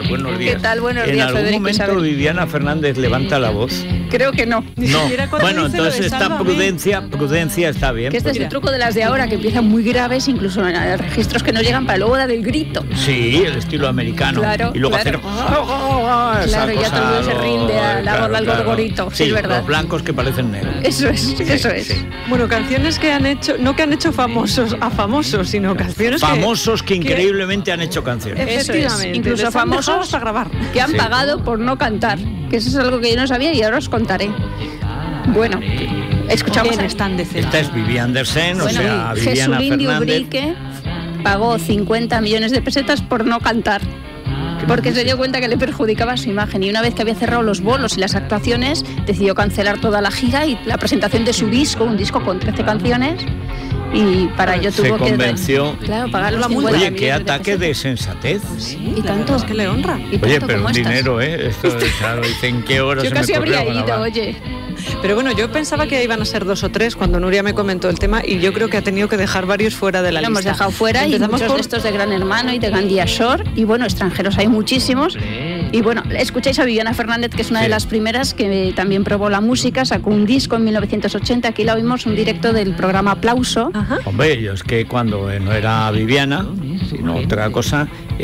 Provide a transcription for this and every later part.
buenos días. ¿Qué tal? Buenos días, ¿En algún Federico momento Isabel? Viviana Fernández levanta la voz? Creo que no. No. Bueno, entonces está prudencia está bien. Que este es el truco de las de ahora, que empiezan muy graves, incluso en registros que no llegan para luego dar el grito. Sí, el estilo americano. Claro, y luego claro. hacer... Claro, ya todo el mundo se rinde a la voz del gorgorito. Sí, es verdad. Los blancos que parecen negros. Eso es. Sí. Bueno, canciones que han hecho, no que han hecho famosos a famosos, sino canciones famosos que increíblemente han hecho canciones. Efectivamente. Incluso les han famosos dejado hasta grabar. que han pagado por no cantar. Que eso es algo que yo no sabía y ahora os contaré. Bueno, escuchamos a Están de cena. Esta es Vivi Andersen, Bueno, o sea, Viviana Jesulín de Fernández. Ubrique pagó 50 millones de pesetas por no cantar. Porque se dio cuenta que le perjudicaba su imagen y una vez que había cerrado los bolos y las actuaciones decidió cancelar toda la gira y la presentación de su disco, un disco con 13 canciones, y para ello tuvo que pagar los 50 Oye, qué millones ataque de sensatez. y tanto Es que le honra. y tanto Oye, pero como un estas. dinero, Esto, claro, dicen qué horas Yo se me casi habría ocurrió ido, grabar. oye. Pero bueno, yo pensaba que iban a ser 2 o 3 cuando Nuria me comentó el tema y yo creo que ha tenido que dejar varios fuera de la Lo lista. hemos dejado fuera y Empezamos muchos por... de estos de Gran Hermano y de Gandía Shore y bueno, extranjeros hay muchísimos. Y bueno, escucháis a Viviana Fernández, que es una de las primeras que también probó la música, sacó un disco en 1980, aquí la oímos, un directo del programa Aplauso. Ajá. Hombre, yo es que cuando no era Viviana, sino otra cosa,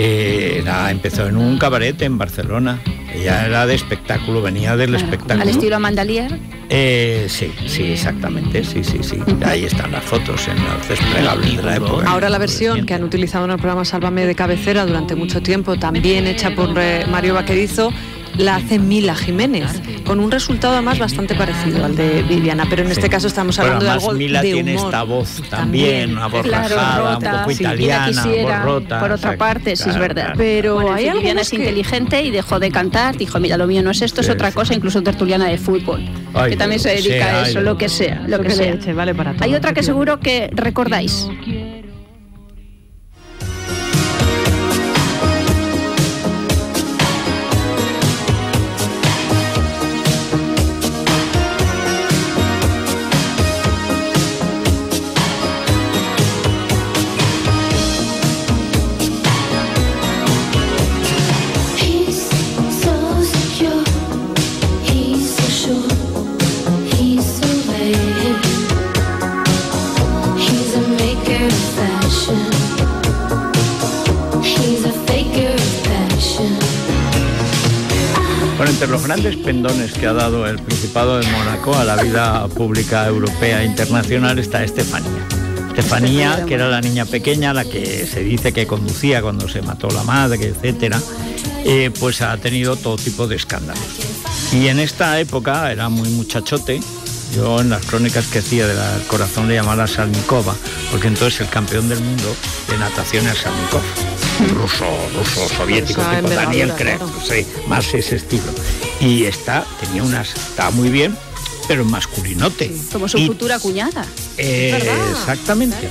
empezó en un cabaret en Barcelona. Ella era de espectáculo, venía del espectáculo. Al estilo Mandalier. Sí, exactamente, sí. Ahí están las fotos en los desplegables de la época. Ahora la versión que han utilizado en el programa Sálvame de cabecera durante mucho tiempo, también hecha por Mario Vaquerizo, la hace Mila Jiménez, con un resultado además bastante parecido al de Viviana, pero en este caso estamos hablando de algo Mila de tiene humor. esta voz también, una voz Claro, rajada, rota, un poco sí, italiana, Mira quisiera, voz rota. por otra parte, sí es verdad. Pero Bueno, hay Viviana algunos es inteligente y dejó de cantar, dijo, mira, lo mío no es esto, es otra cosa, incluso tertuliana de fútbol, Ay, que también se lo que dedica sea, a eso, ay, lo que sea, lo que sea. Leche, vale para todo. Hay otra que seguro que recordáis. He's so secure, he's so sure, he's so vague. He's a maker of fashion, he's a faker of passion. Bueno, entre los grandes pendones que ha dado el Principado de Mónaco a la vida pública europea e internacional está Estefanía, que era la niña pequeña, la que se dice que conducía cuando se mató la madre, etcétera, pues ha tenido todo tipo de escándalos. Y en esta época era muy muchachote. Yo en las crónicas que hacía del corazón le llamaba Salnikova, porque entonces el campeón del mundo de natación era Salnikov. Ruso, soviético, O sea, tipo Daniel envergadura, Craig, claro. sí, más ese estilo. Y estaba muy bien, pero masculinote. Como su Y, futura cuñada. exactamente,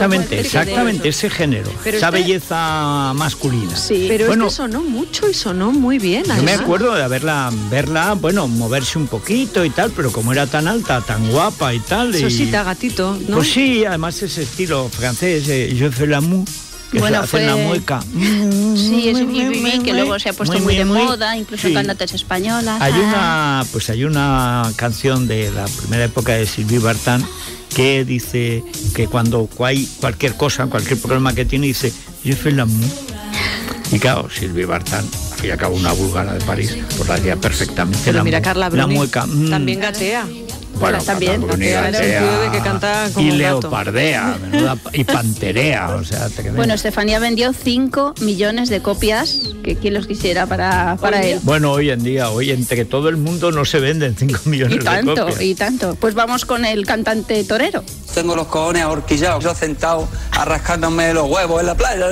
ese género, Pero esa este- belleza masculina. Sí. Pero Bueno, sonó mucho y sonó muy bien. Yo me además. acuerdo de verla, bueno, moverse un poquito y tal, pero como era tan alta, tan guapa y tal. Sosita, gatito, ¿no? Pues sí, además ese estilo francés, je fais l'amour, que Bueno, se hace la fue- mueca. Sí, es un Vivi que luego se ha puesto muy de moda, incluso en sí. cantantes españolas. Hay una canción de la primera época de Sylvie Vartan que dice que cuando hay cualquier problema que tiene, dice, je fais l'amour. Y claro, Sylvie Vartan, al fin y al cabo una búlgara de París, pues la hacía perfectamente. Pero mira, Carla la Bruni mueca. también gatea. Bueno, también, Carla Bruni gatea en el gatea sentido de que canta como y un gato. leopardea, menuda, y panterea, o sea, te Bueno, Estefanía vendió 5 millones de copias, que quién los quisiera para él. Bueno, hoy en día, entre todo el mundo no se venden 5 millones de copias. Y tanto. Pues vamos con el cantante torero. Tengo los cojones ahorquillados, yo sentado arrascándome los huevos en la playa.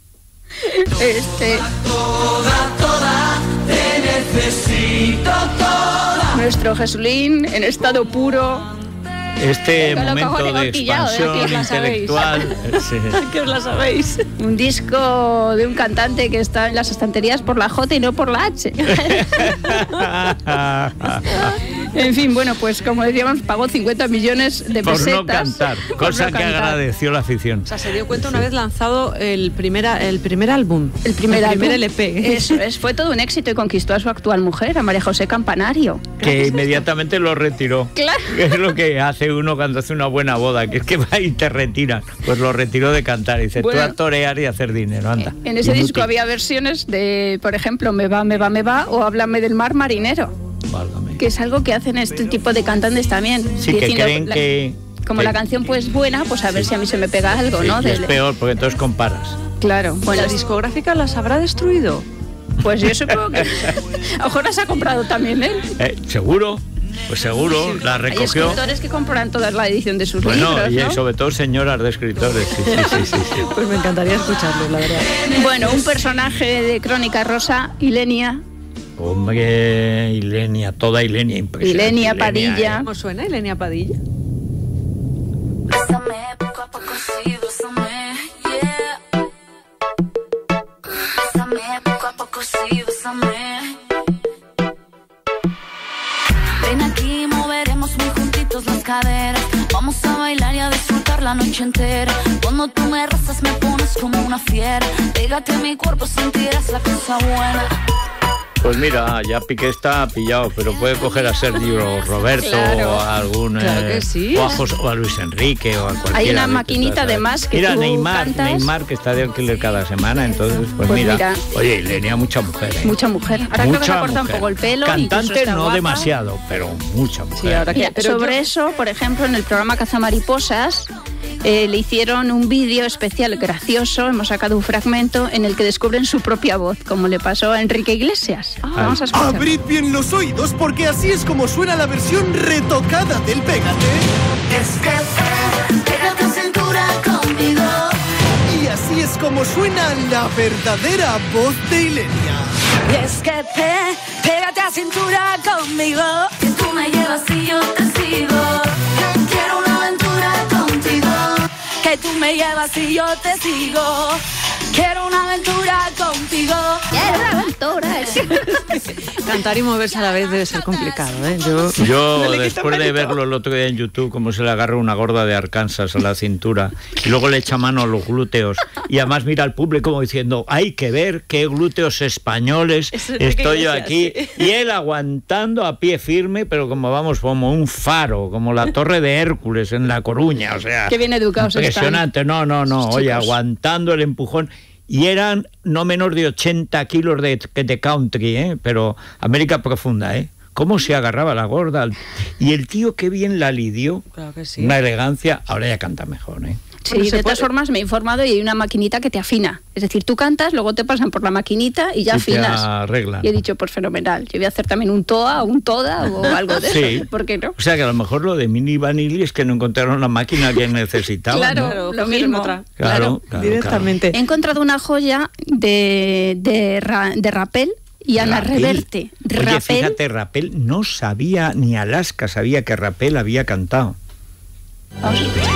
Nuestro Jesulín en estado puro. Este Con los momento cojones de horquillados, que os expansión la sabéis. intelectual. Sí. Que os la sabéis. Un disco de un cantante que está en las estanterías por la J y no por la H. En fin, bueno, pues como decíamos, pagó 50 millones de Por pesetas. no cantar, cosa que agradeció la afición. O sea, se dio cuenta una vez lanzado el primer álbum. El primer álbum. LP. Eso es, fue todo un éxito y conquistó a su actual mujer, a María José Campanario. Que inmediatamente lo retiró. Claro. Es lo que hace uno cuando hace una buena boda, que es que va y te retiran. Pues lo retiró de cantar. Y dice, Bueno, tú a torear y a hacer dinero, anda. En ese Inútil. disco había versiones de, por ejemplo, Me va, me va, me va, o Háblame del mar marinero, Válgame. que es algo que hacen este tipo de cantantes también. Sí, que Diciendo, creen que... Como que- la canción pues buena, pues a ver si a mí se me pega algo, sí, ¿no? y es peor, porque entonces comparas. Claro, bueno, ¿La discográfica las habrá destruido? pues yo supongo que a lo mejor las ha comprado también él. ¿Seguro? Pues seguro, la Hay recogió. escritores que compran toda la edición de sus Bueno, libros, y ¿no? sobre todo señoras de escritores. Sí. Pues me encantaría escucharlo, la verdad. Bueno, un personaje de Crónica Rosa, Ilenia, Hombre, Ilenia, toda Ilenia, impresionante. Ilenia Padilla. ¿Cómo suena Ilenia Padilla? Bésame poco a poco, sí, bésame, yeah. Bésame poco a poco, sí, bésame. Ven aquí, moveremos muy juntitos las caderas. Vamos a bailar y a disfrutar la noche entera. Cuando tú me rozas me pones como una fiera. Pégate a mi cuerpo, sentirás la cosa buena. Pues mira, ya Piqué está pillado, pero puede coger a Sergio Roberto Claro. o a algún... Claro que sí. o a Luis Enrique o a cualquiera. Hay una de maquinita estas, además que mira, tú Neymar, cantas. Neymar, que está de alquiler cada semana, entonces, pues Pues mira. mira. Oye, Ilenia, mucha mujer, ¿eh? Mucha mujer. Ahora creo que se ha cortado un mujer. poco el pelo. incluso Cantante está no guapa. demasiado, pero mucha mujer. Sí, ahora que... Mira, pero sobre yo- eso, por ejemplo, en el programa Cazamariposas le hicieron un vídeo especial gracioso, hemos sacado un fragmento en el que descubren su propia voz, como le pasó a Enrique Iglesias. Vamos a escuchar. Abrid bien los oídos porque así es como suena la versión retocada del Pégate. Es que pégate a cintura conmigo. Y así es como suena la verdadera voz de Ilenia. Y es que pégate a cintura conmigo. Que tú me llevas y yo te sigo. Quiero una aventura contigo. Que tú me llevas y yo te sigo. Quiero una aventura contigo. Quiero una aventura. Cantar y moverse a la vez debe ser complicado, ¿eh? Yo, No le quito después de mérito. verlo el otro día en YouTube, cómo se le agarra una gorda de Arkansas a la cintura y luego le echa mano a los glúteos y además mira al público como diciendo, hay que ver qué glúteos españoles Es Enrique estoy yo Iglesias, aquí. sí. Y él aguantando a pie firme, pero como vamos, como un faro, como la Torre de Hércules en La Coruña, o sea... Qué bien educados están. Impresionante, no, Esos oye, chicos. aguantando el empujón. Y eran no menos de 80 kilos de country, ¿eh? Pero América profunda, ¿eh? Cómo se agarraba la gorda. Y el tío qué bien la lidió. Claro que sí. Una elegancia. Ahora ya canta mejor, ¿eh? Sí, Bueno, se de todas puede- formas me he informado y hay una maquinita que te afina. Es decir, tú cantas, luego te pasan por la maquinita y ya Y te afinas. arreglan. Y he dicho, pues fenomenal. Yo voy a hacer también un TOA o un TODA o algo de Sí. eso. ¿Por qué no? O sea que a lo mejor lo de Mini Vanilli es que no encontraron la máquina que necesitaban. Claro, ¿no? Claro, lo cogieron mismo. otra. Claro. Directamente. He encontrado una joya de Rapel y Ana Rapel. Reverte. Oye, Rapel, fíjate, Rapel no sabía, ni Alaska sabía que Rapel había cantado. vamos a escuchar.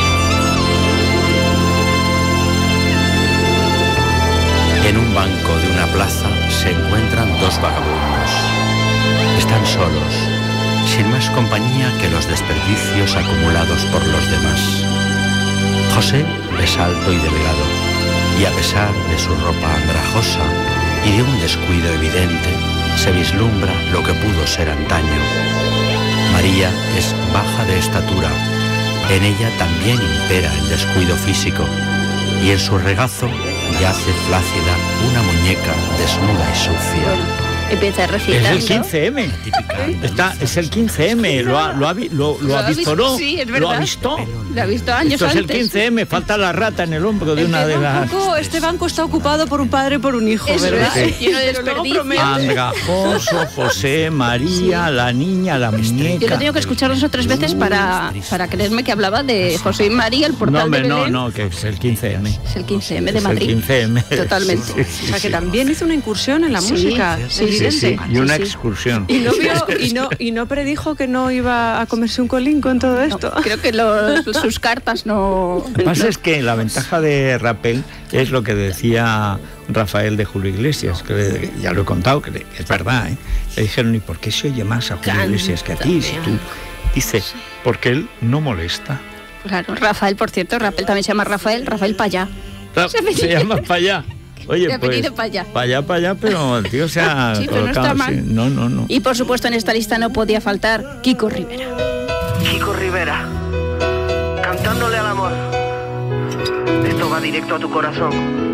En un banco de una plaza se encuentran dos vagabundos. Están solos, sin más compañía que los desperdicios acumulados por los demás. José es alto y delgado, y a pesar de su ropa andrajosa y de un descuido evidente, se vislumbra lo que pudo ser antaño. María es baja de estatura, en ella también impera el descuido físico, y en su regazo yace flácida una muñeca desnuda y sucia. Empieza Es recitando. el 15M. Es el 15M. Lo ha visto, ¿no? Sí, es Lo verdad. ha visto. Lo ha visto años Esto es el antes. 15M. Falta la rata en el hombro de una de las... Este banco está ocupado por un padre y por un hijo, Eso ¿verdad? es, lleno de Pero luego desperdicios. promete- Andrajoso, José, María, la niña, la Yo lo he muñeca. tenido que escuchar 2 o 3 veces para creerme que hablaba de José y María, el portal No, hombre, de Belén. no, que es el 15M. Es el 15M de Es Madrid. el 15M. Totalmente. Sí, sí, O sea, que sí. también hizo una incursión en la Sí, música, sí, evidente. Sí, y una Sí, sí. excursión. Y no vio, y no predijo que no iba a comerse un colín con todo No, esto. creo que sus cartas no... Lo que pasa es que la ventaja de Rapel es lo que decía Rafael de Julio Iglesias, que ya lo he contado, que es verdad, ¿eh? Le dijeron, ¿y por qué se oye más a Julio Iglesias que a ti? Si tú... Dice, porque él no molesta. Claro, Rafael, por cierto, Rafael también se llama Rafael Payá. Se llama Payá. Oye, pues, Payá, pero el tío se ha sí, colocado, no está mal. Sí. No. Y por supuesto en esta lista no podía faltar Kiko Rivera. Kiko Rivera, cantándole al amor. Esto va directo a tu corazón.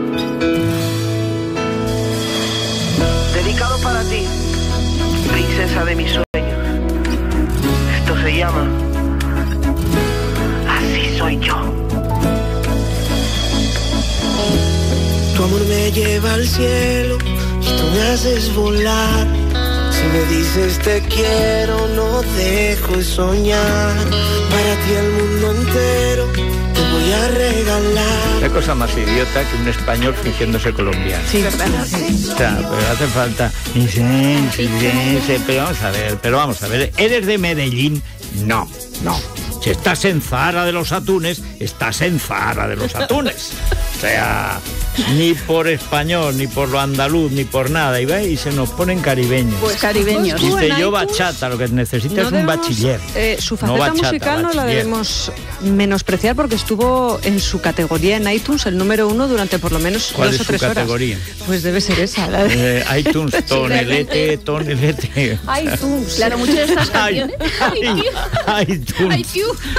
Dedicado para ti, princesa de mis sueños. Esto se llama Así soy yo. Tu amor me lleva al cielo y tú me haces volar. Si me dices te quiero, no dejo de soñar. Para ti el mundo entero te voy a regalar. Qué cosa más idiota que un español fingiéndose colombiano. Sí, verdad. O sea, pero hace falta... Pero vamos a ver, ¿eres de Medellín? No. Si estás en Zahara de los Atunes, estás en Zahara de los Atunes. O sea, ni por español, ni por lo andaluz, ni por nada. Y ve y se nos ponen caribeños. Pues caribeños. Dice yo bachata, lo que necesitas es un bachiller. Su faceta musical no la debemos menospreciar porque estuvo en su categoría en iTunes el número 1 durante por lo menos 2 o 3 horas. ¿Cuál es su categoría? Pues debe ser esa. iTunes, tonelete. iTunes. Claro, muchas de estas canciones. iTunes.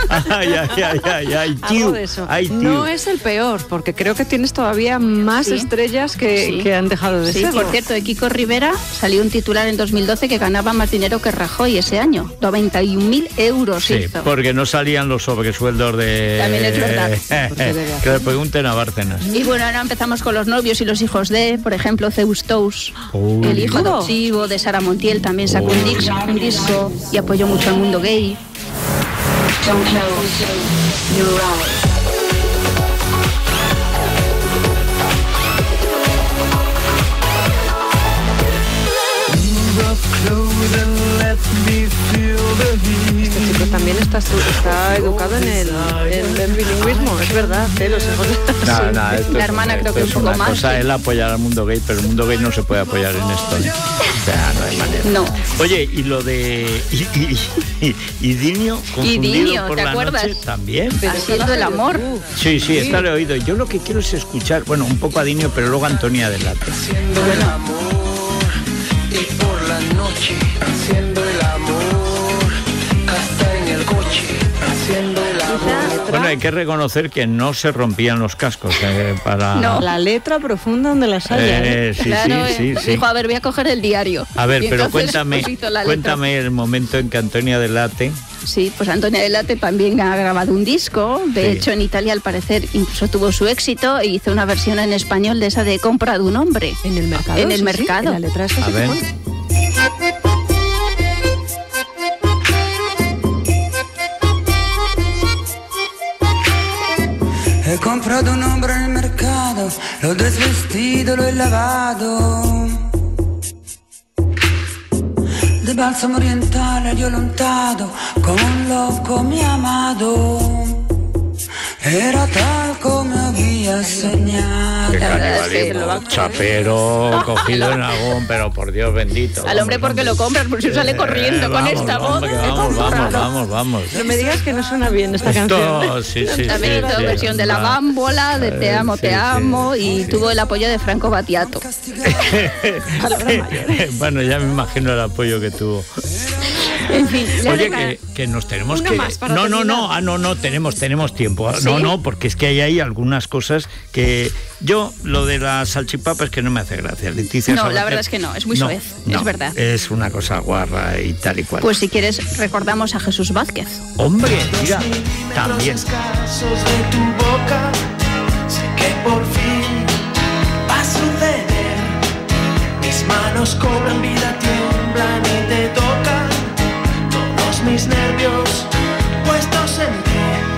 Algo de eso. No es el peor, porque creo que tienes todavía más estrellas que han dejado de serlo. Por cierto, de Kiko Rivera salió un titular en 2012 que ganaba más dinero que Rajoy ese año. 91.000 euros hizo. Porque no salían los sobresueldos de... También es verdad. Que le pregunten a Bárcenas. Y bueno, ahora empezamos con los novios y los hijos de, por ejemplo, Zeus Tous, el hijo adoptivo de Sara Montiel, también sacó un disco y apoyó mucho al mundo gay. Don't close your eyes. Este chico también está educado en el bilingüismo, es verdad, los hijos de... La hermana creo que es un poco más. Cosa es apoyar al mundo gay, pero el mundo gay no se puede apoyar en esto. O sea, no hay manera. No. Oye, y lo de... Y Dinio, confundido por ¿te la acuerdas? noche, también. Haciendo el amor. Sí, esta lo he oído. Yo lo que quiero es escuchar, bueno, un poco a Dinio, pero luego a Antonia Delate. Haciendo el amor y por la noche, haciendo el amor, hasta en el coche, haciendo el amor. Bueno, hay que reconocer que no se rompían los cascos para... No, la letra profunda donde las haya. Sí, claro, sí. Dijo, a ver, voy a coger el diario. A ver, pero cuéntame el momento en que Antonia Delate... Sí, pues Antonia Delate también ha grabado un disco. De hecho, en Italia, al parecer, incluso tuvo su éxito e hizo una versión en español de esa de Compra de un hombre. ¿En el mercado? En el mercado. La letra es a ver. He comprado un hombre en el mercado, lo he desvestido, lo he lavado. De bálsamo orientale gli ho lontado, come un loco mi ha amado. Era tal como había soñado. Qué canibalismo, chapero, cogido en agón, pero por Dios bendito. Al hombre porque lo compras, por eso sale corriendo con esta voz. Vamos. No me digas que no suena bien esta canción. Sí. También hizo versión de La Bámbola, de Te amo, y tuvo el apoyo de Franco Battiato. Bueno, ya me imagino el apoyo que tuvo. En fin, oye, que nos tenemos que... No, tenemos tiempo. ¿Sí? No, porque es que hay algunas cosas que... Yo, lo de la salchipapa es que no me hace gracia. Leticia no, Sabater, la verdad es que no, es muy soez, es verdad. Es una cosa guarra y tal y cual. Pues si quieres, recordamos a Jesús Vázquez. Hombre, mira, también. Casos de tu boca, sé que por fin va a suceder. Mis manos cobran vida, tiemblan y te tocan. Todos mis nervios puestos en ti.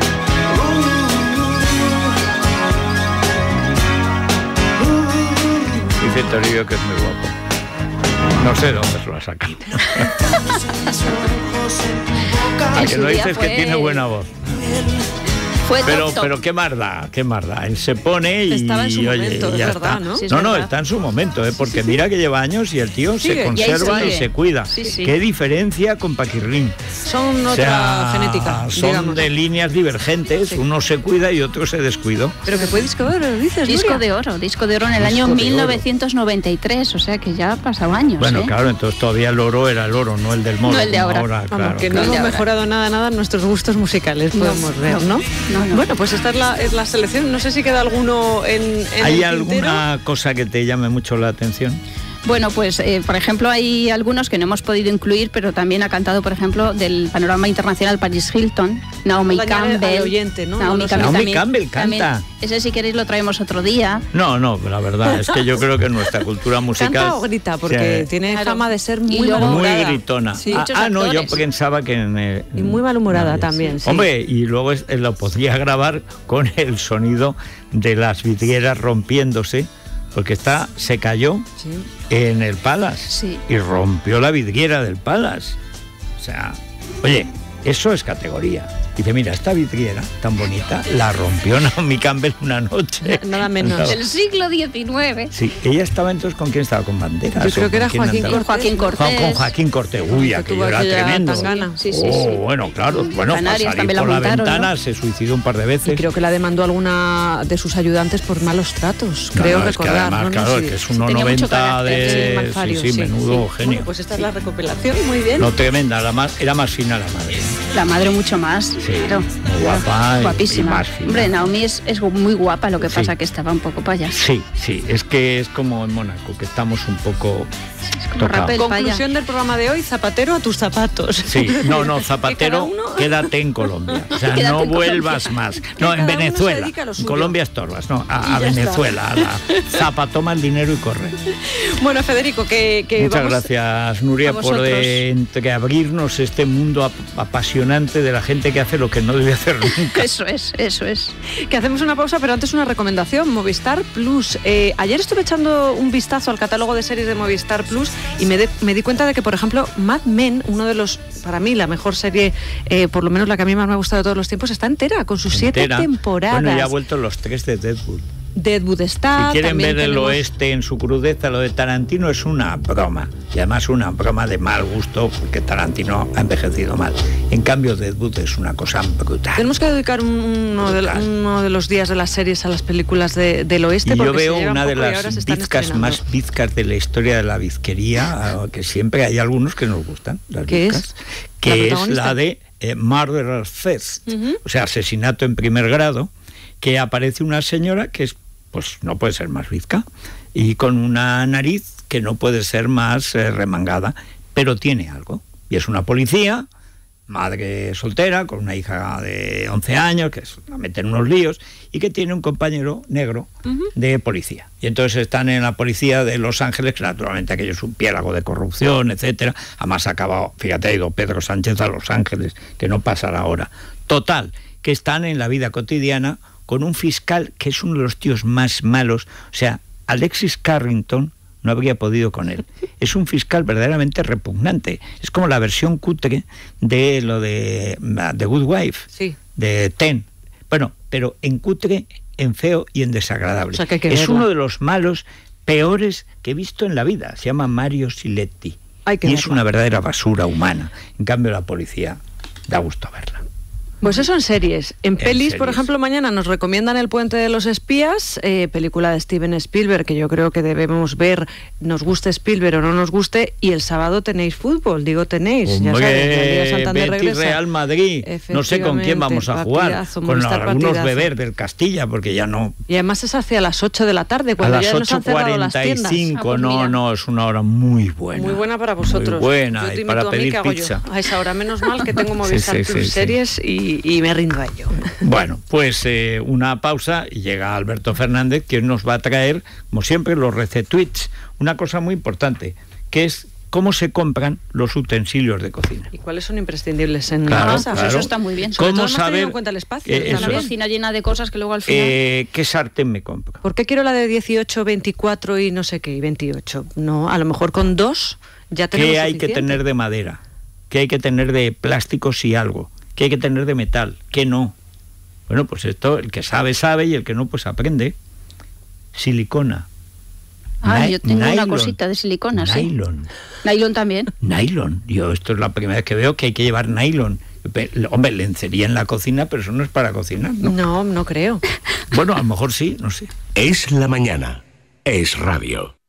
Dice Toribio que es muy guapo. No sé de dónde se lo ha sacado. En que su no día dices fue... que tiene buena voz. Pero qué más da. Él se pone y estaba en su oye, momento, ya es verdad, está. ¿no? Sí, es No, verdad. está en su momento, porque mira que lleva años y el tío se conserva y se cuida. Sí, sí. Qué diferencia con Paquirrín. Son otra genética, Son digamos. de líneas divergentes, uno se cuida y otro se descuidó. Pero que fue disco de oro, dices, Disco Nuria. disco de oro en el año 1993, o sea que ya ha pasado años. Bueno, claro, entonces todavía el oro era el oro, no el del moro. No el de como ahora. claro, que claro. no hemos mejorado nada nuestros gustos musicales, podemos ver, ¿no? No. Bueno, pues esta es la selección. No sé si queda alguno en ¿Hay el tintero. alguna cosa que te llame mucho la atención? Bueno, pues por ejemplo hay algunos que no hemos podido incluir, pero también ha cantado, por ejemplo, del panorama internacional Paris Hilton, Naomi Añade Campbell. al oyente, ¿no? Naomi Naomi Campbell también. canta. Ese si queréis lo traemos otro día. No, la verdad es que yo creo que nuestra cultura musical... ¿Canta o grita? Porque tiene fama de ser muy malhumorada. Muy gritona. Sí. No, yo pensaba que... Y muy malhumorada también, sí. Hombre, y luego lo podría grabar con el sonido de las vidrieras rompiéndose, porque se cayó en el Palace y rompió la vidriera del Palace. O sea, oye, eso es categoría. Dice, mira, esta vidriera tan bonita la rompió Naomi Campbell una noche. Nada menos. Del siglo XIX. Sí, ella estaba entonces, ¿con quién estaba? ¿Con Banderas? Yo creo que era Joaquín Cortés. Con Joaquín Cortés. Uy, aquello era tremendo. Sí. Bueno, claro. Bueno, para Canarias salir por la ventana, se suicidó un par de veces. Y creo que la demandó alguna de sus ayudantes por malos tratos. Creo recordar. Es que además, claro, que es 1,90 de... Sí, menudo genio. Bueno, pues esta es la recopilación, muy bien. No, tremenda, era más fina la madre. La madre mucho más. Sí, claro. Muy guapa. Guapísima. Y más fina. Hombre, Naomi es muy guapa, lo que pasa que estaba un poco payasa. Sí, es que es como en Mónaco, que estamos un poco tocados. Conclusión del programa de hoy, zapatero a tus zapatos. Sí, no, zapatero, quédate en Colombia. O sea, no vuelvas más. No, en Venezuela. En Colombia estorbas, no, a Venezuela. A la zapa, toma el dinero y corre. Bueno, Federico, Muchas gracias, Nuria, por abrirnos este mundo apasionante de la gente que hace lo que no debe hacer nunca. Eso es. Que hacemos una pausa, pero antes una recomendación, Movistar Plus. Ayer estuve echando un vistazo al catálogo de series de Movistar Plus y me di cuenta de que, por ejemplo, Mad Men, uno de los, para mí, la mejor serie, por lo menos la que a mí más me ha gustado de todos los tiempos, está entera, con sus 7 temporadas. Bueno, ya ha vuelto los 3 de Deadwood. Deadwood está. Si quieren ver el tenemos... oeste en su crudeza, lo de Tarantino es una broma. Y además una broma de mal gusto, porque Tarantino ha envejecido mal. En cambio, Deadwood es una cosa brutal. Tenemos que dedicar uno de los días de las series a las películas del oeste. Y porque yo veo una de las bizcas más bizcas de la historia de la bizquería, que siempre hay algunos que nos gustan. ¿Qué es? Que es la de Murder Fest, o sea, asesinato en primer grado, que aparece una señora que es, pues no puede ser más bizca, y con una nariz que no puede ser más remangada, pero tiene algo. Y es una policía, madre soltera, con una hija de 11 años, que la mete en unos líos, y que tiene un compañero negro de policía. Y entonces están en la policía de Los Ángeles, que naturalmente aquello es un piélago de corrupción, etcétera. Además ha acabado, fíjate, ha ido Pedro Sánchez a Los Ángeles, que no pasará ahora. Total, que están en la vida cotidiana con un fiscal que es uno de los tíos más malos. O sea, Alexis Carrington no habría podido con él. Es un fiscal verdaderamente repugnante. Es como la versión cutre de lo de The Good Wife, de Ten. Bueno, pero en cutre, en feo y en desagradable. O sea, que es uno de los malos peores que he visto en la vida. Se llama Mario Siletti. Y es una verdadera basura humana. En cambio, la policía da gusto verla. Pues eso en series. En pelis, por ejemplo, mañana nos recomiendan El puente de los espías, película de Steven Spielberg, que yo creo que debemos ver, nos guste Spielberg o no nos guste, y el sábado tenéis fútbol, tenéis, ya sabéis, el día Santander regresa. Real Madrid, no sé con quién vamos a jugar, con algunos beber del Castilla, porque ya no... Y además es hacia las 8 de la tarde, cuando ya nos han cerrado las tiendas. A las 8:45, no, es una hora muy buena. Muy buena para vosotros. Muy buena, y para pedir pizza. A esa hora, menos mal que tengo Movistar Plus series y me rindo a ello. Bueno, pues una pausa y llega Alberto Fernández, que nos va a traer, como siempre, los recetweets. Una cosa muy importante, que es cómo se compran los utensilios de cocina. ¿Y cuáles son imprescindibles en la casa? Claro. Eso está muy bien. ¿Cómo saber en cuenta el espacio? Una cocina llena de cosas que luego al final... ¿Qué sartén me compro? ¿Por qué quiero la de 18, 24 y no sé qué, y 28? No, a lo mejor con 2 ya tenemos ¿Qué hay suficiente? que tener de madera? ¿Qué hay que tener de plástico si algo? ¿Qué hay que tener de metal? ¿Qué no? Bueno, pues esto, el que sabe, sabe, y el que no, pues aprende. Silicona. Yo tengo una cosita de silicona, nylon. Sí. Nylon también. Nylon. Yo esto es la primera vez que veo que hay que llevar nylon. Hombre, lencería en la cocina, pero eso no es para cocinar, ¿no? No, no creo. Bueno, a lo mejor sí, no sé. Es la mañana. Es radio.